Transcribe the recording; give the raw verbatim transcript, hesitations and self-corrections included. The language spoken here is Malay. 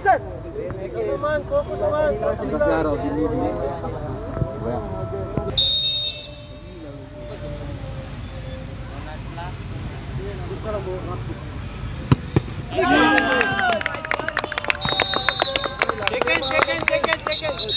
Set. Man, fokus man. Sejarah di sini. Sekarang